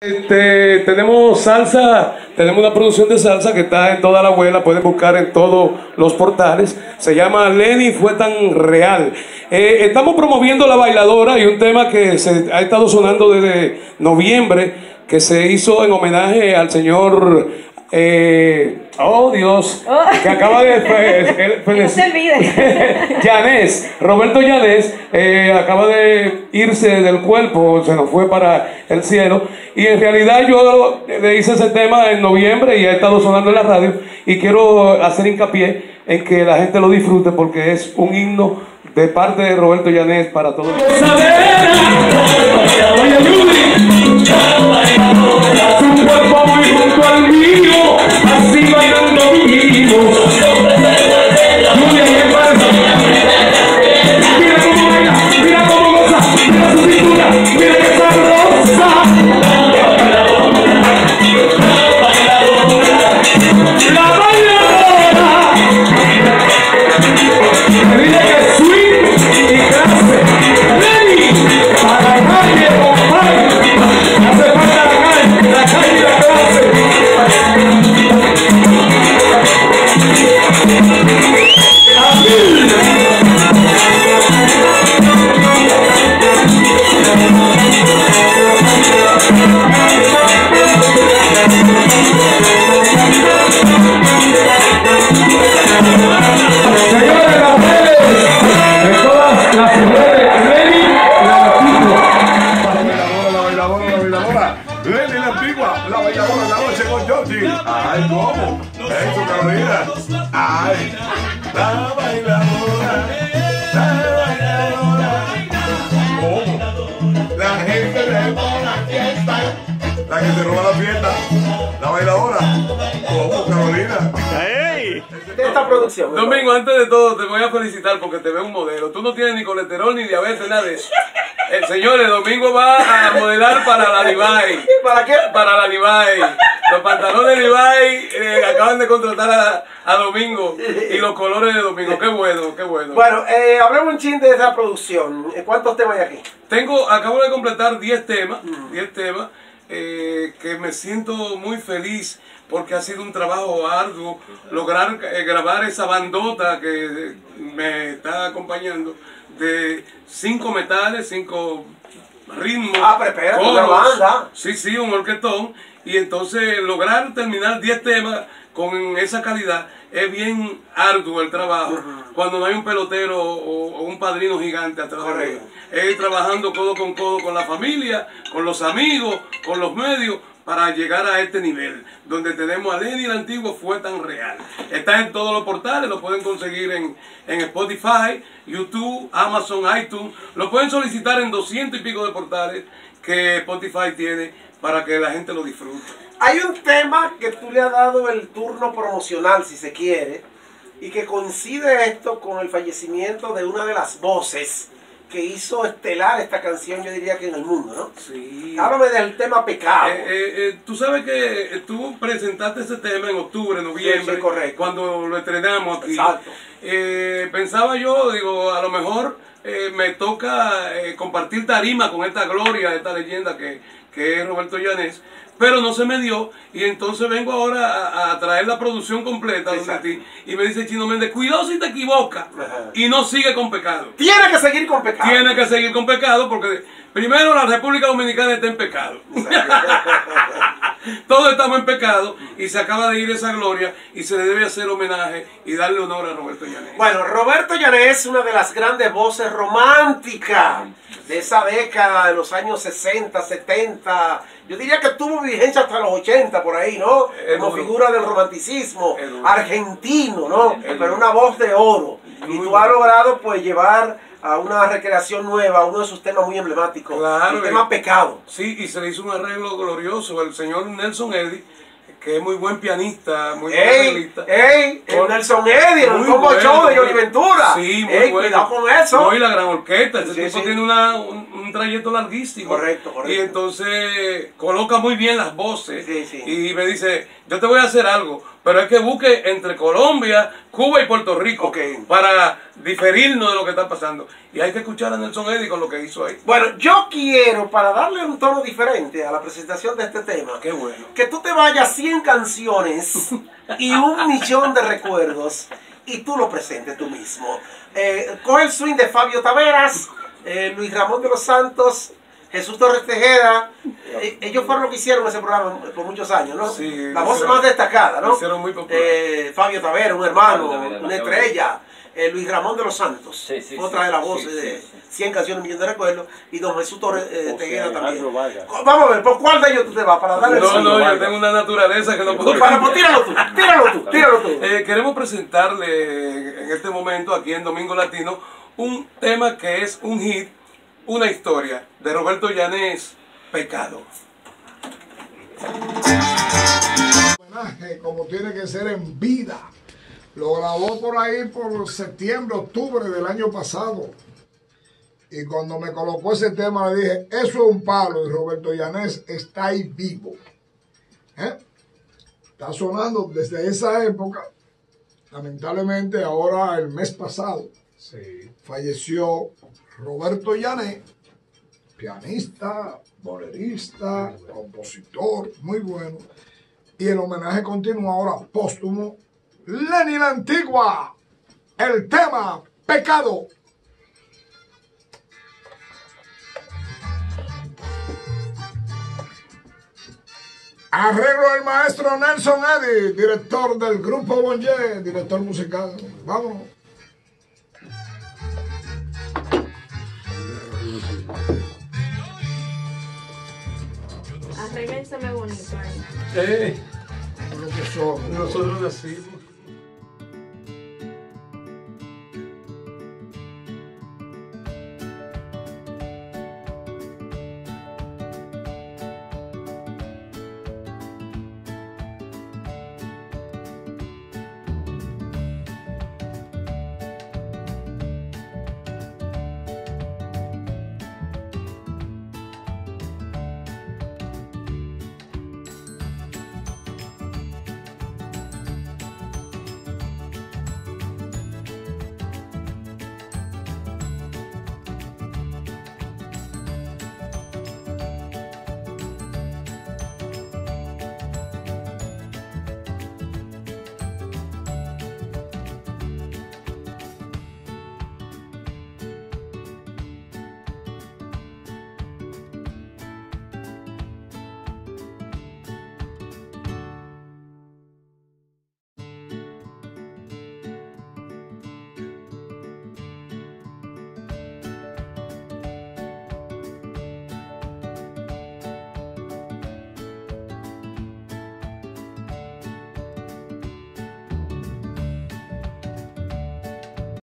Tenemos salsa, tenemos una producción de salsa que está en toda la web, la pueden buscar en todos los portales. Se llama Lenny Fue Tan Real. Estamos promoviendo La Bailadora y un tema que se ha estado sonando desde noviembre, que se hizo en homenaje al señor oh Dios, que acaba de no se olvide. Llanés, Roberto Llanés, acaba de irse del cuerpo, se nos fue para el cielo, y en realidad yo le hice ese tema en noviembre y ha estado sonando en la radio, y quiero hacer hincapié en que la gente lo disfrute porque es un himno de parte de Roberto Llanés para todos. Lenny la antigua, la bailadora de la noche con Georgie. Ay, ¿cómo? Eso, Carolina. Ay, la bailadora, la bailadora. ¿Cómo? La gente le roba la fiesta. La que se roba la fiesta. La bailadora. ¿Cómo, Carolina? ¡Ey! Esta producción. Domingo, antes de todo, te voy a felicitar porque te veo un modelo. Tú no tienes ni colesterol ni diabetes, nada de eso. El señor, el domingo va a modelar para la Levi. ¿Para qué? Para la Levi. Los pantalones Levi acaban de contratar a Domingo y los colores de Domingo. Qué bueno, qué bueno. Bueno, hablemos un chin de esa producción. ¿Cuántos temas hay aquí? Acabo de completar 10 temas, 10 temas que me siento muy feliz porque ha sido un trabajo arduo lograr grabar esa bandota que me está acompañando de 5 metales, 5 ritmos. Ah, pero espérate, una banda. Sí, un orquestón. Y entonces lograr terminar 10 temas con esa calidad es bien arduo el trabajo. Cuando no hay un pelotero o un padrino gigante atrás de él. Es trabajando codo con la familia, con los amigos, con los medios, para llegar a este nivel, donde tenemos a Lenny la Antigua Fue Tan Real. Está en todos los portales, lo pueden conseguir en Spotify, YouTube, Amazon, iTunes. Lo pueden solicitar en 200 y pico de portales que Spotify tiene para que la gente lo disfrute. Hay un tema que tú le has dado el turno promocional, si se quiere, y que coincide esto con el fallecimiento de una de las voces que hizo estelar esta canción, yo diría que en el mundo, ¿no? Sí. Háblame del tema Pecado. Tú sabes que tú presentaste ese tema en octubre, noviembre, sí, correcto, cuando lo estrenamos aquí. Exacto. Pensaba yo, digo, a lo mejor me toca compartir tarima con esta gloria, esta leyenda que es Roberto Llanés, pero no se me dio, y entonces vengo ahora a traer la producción completa de ti, y me dice Chino Méndez, cuidado si te equivocas, y no sigue con pecado. Tiene que seguir con pecado. Tiene que seguir con pecado, porque primero la República Dominicana está en pecado. Todos estamos en pecado, y se acaba de ir esa gloria, y se le debe hacer homenaje y darle honor a Roberto Llanés. Bueno, Roberto Llanés es una de las grandes voces románticas de esa década de los años 60, 70. Yo diría que tuvo vigencia hasta los 80 por ahí, ¿no? Como figura del romanticismo argentino, ¿no? Pero una voz de oro. Y tú has logrado pues llevar a una recreación nueva, uno de sus temas muy emblemáticos, claro, el tema Pecado. Sí, y se le hizo un arreglo glorioso. El señor Nelson Eddy que es muy buen pianista, muy buen ¡Ey! arreglista. ¡Ey! El Nelson Eddy, el Muy combo bueno, show de Johnny Ventura. Sí, muy ¡Ey, bueno. cuidado con eso! No, y la gran orquesta, ese Sí, tipo sí. tiene un trayecto larguísimo. Correcto, correcto. Y entonces coloca muy bien las voces. Sí, sí. Y me dice, yo te voy a hacer algo, pero es que busque entre Colombia, Cuba y Puerto Rico Ok. para diferirnos de lo que está pasando. Y hay que escuchar a Nelson Eddy con lo que hizo ahí. Bueno, yo quiero, para darle un tono diferente a la presentación de este tema, Qué bueno. que tú te vayas 100 canciones y 1.000.000 de recuerdos y tú lo presentes tú mismo. Coge el swing de Fabio Taveras, Luis Ramón de los Santos, Jesús Torres Tejeda. Ellos fueron los que hicieron ese programa por muchos años, ¿no? Sí, la voz hicieron- más destacada, ¿no? hicieron muy popular. Fabio Taveras, un hermano, Fabio Taveras, una la estrella. Luis Ramón de los Santos, Sí, sí, otra sí, de las sí, voces sí, de sí. 100 canciones, 1.000.000 de recuerdos, y don Jesús Torres Tejeda también. Alejandro Vargas. Vamos a ver, ¿por cuál de ellos tú te vas? Para darle el No, swing. no, yo tengo una naturaleza que no puedo Pues tíralo tú. Queremos presentarle en este momento aquí en Domingo Latino un tema que es un hit, una historia de Roberto Llanés, Pecado. Homenaje como tiene que ser en vida. Lo grabó por ahí por septiembre, octubre del año pasado. Y cuando me colocó ese tema le dije, eso es un palo. Y Roberto Llanés está ahí vivo. Está sonando desde esa época. Lamentablemente ahora el mes pasado falleció Roberto Llanés, pianista, bolerista, compositor, muy bueno. Y el homenaje continúa ahora póstumo. Lenny la Antigua, el tema Pecado. Arreglo del maestro Nelson Eddy, director del grupo Bonje, director musical. Vamos. Arréglenseme bonito ahí. Lo que somos. Nosotros nacimos.